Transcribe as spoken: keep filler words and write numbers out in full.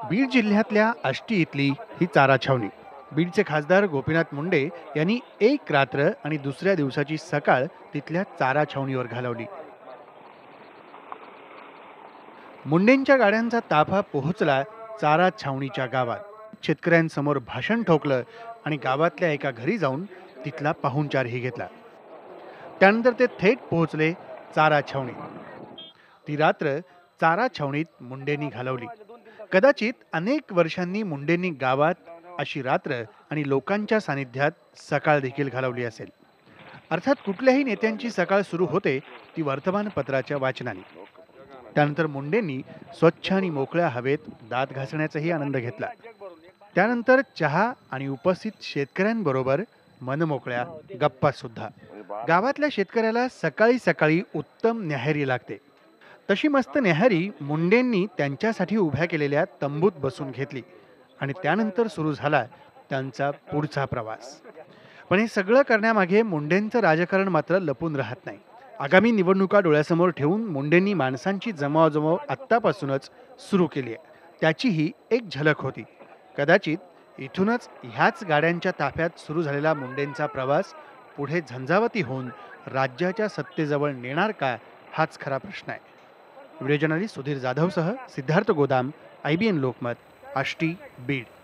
बीड जिल्ह्यातल्या आष्टी इथली ही चारा छावणी. बीडचे खासदार गोपीनाथ मुंडे यांनी एक रात्र आणि दुसऱ्या दिवसाची सकाळ तिथल्या चारा छावणीवर घालवली. मुंडेंच्या गाड्यांचा ताफा पोहोचला चारा छावणीच्या गावात. शेतकऱ्यांसमोर भाषण ठोकलं आणि गावातल्या एका घरी जाऊन तिथला पाहुणचारही घेतला. त्यानंतर ते थेट पोहोचले चारा छावणीत. ती रात्र चारा छावणीत मुंडेंनी घालवली. कदाचित अनेक वर्षांनी मुंडेंनी गावात अशी रात्र आणि लोकांच्या सानिध्यात सकाळ देखील घालवली असेल. अर्थात कुठल्याही नेत्यांची सकाळ सुरू होते ती वर्तमानपत्राच्या वाचनाने. त्यानंतर मुंडेंनी स्वच्छ आणि मोकळ्या हवेत दात घासण्याचाही आनंद घेतला. त्यानंतर चहा आणि उपस्थित शेतकऱ्यांबरोबर मनमोकळ्या गप्पा सुद्धा. गावातल्या शेतकऱ्याला सकाळी सकाळी उत्तम न्याहारी लागते. तशी मस्त न्याहारी मुंडेंनी त्यांच्यासाठी उभ्या केलेल्या तंबूत बसून घेतली आणि त्यानंतर सुरू झाला त्यांचा पुढचा प्रवास. पण हे सगळं करण्यामागे मुंडेंचं राजकारण मात्र लपून राहत नाही. आगामी निवडणुका डोळ्यासमोर ठेवून मुंडेंनी माणसांची जमवाजमव आत्तापासूनच सुरू केली आहे. त्याची ही एक झलक होती. कदाचित इथूनच ह्याच गाड्यांच्या ताफ्यात सुरू झालेला मुंडेंचा प्रवास पुढे झंझावती होऊन राज्याच्या सत्तेजवळ नेणार का, हाच खरा प्रश्न आहे. व्हिडिओ जर्नलिस्ट सुधीर जाधवसह Siddharth Godam, I B N Lokmat, Ashti, Beed.